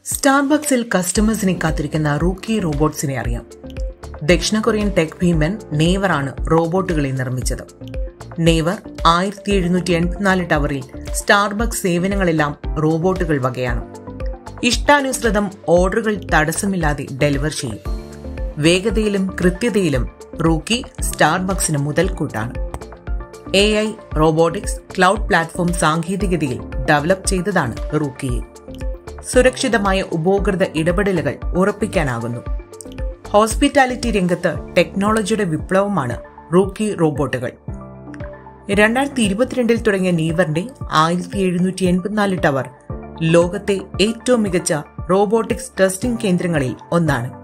സ്റ്റാർബക്സിൽ കസ്റ്റമേഴ്സിനെ കാത്തിരിക്കുന്ന റൂക്കി റോബോട്ട്സിനെ അറിയാം. ദക്ഷിണ കൊറിയൻ ടെക് ഭീമൻ നെയ്വറാണ് റോബോട്ടുകളെ നിർമ്മിച്ചത്. നെയ്വർ 1784 ടവറിൽ സ്റ്റാർബക്സ് സേവനങ്ങളെല്ലാം റോബോട്ടുകൾ വകയാണ്. ഇഷ്ടാനുസൃതം ഓർഡറുകൾ തടസ്സമില്ലാതെ ഡെലിവർ ചെയ്യും. വേഗതയിലും കൃത്യതയിലും റൂക്കി സ്റ്റാർബക്സിന് മുതൽക്കൂട്ടാണ്. AI, റോബോട്ടിക്സ്, ക്ലൗഡ് പ്ലാറ്റ്ഫോം സാങ്കേതികതയിൽ ഡെവലപ്പ് ചെയ്തതാണ് റൂക്കിയെ. സുരക്ഷിതമായ ഉപഭോക്തൃ ഇടപെടലുകൾ ഉറപ്പിക്കാനാകുന്നു. ഹോസ്പിറ്റാലിറ്റി രംഗത്ത് ടെക്നോളജിയുടെ വിപ്ലവമാണ് റൂക്കി റോബോട്ടുകൾ. 2022 തുടങ്ങിയ നെയ്വറിന്റെ 1784 ടവർ ലോകത്തെ ഏറ്റവും മികച്ച റോബോട്ടിക്സ് ടെസ്റ്റിംഗ് കേന്ദ്രങ്ങളിൽ ഒന്നാണ്.